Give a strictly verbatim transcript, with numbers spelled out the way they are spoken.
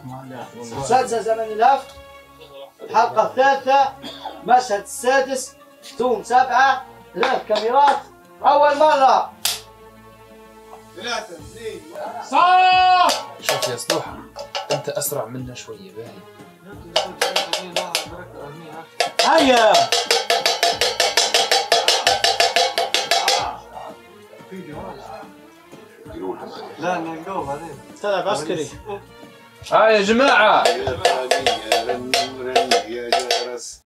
مسلسل زمن الهفت الحلقة الثالثة المشهد السادس زوم سبعة ثلاث كاميرات أول مرة. ثلاثة اثنين صح. شوف يا صلوحة أنت أسرع منا شوية باهي. هيا لا نلقوه بعدين. تلعب عسكري. ها يا جماعة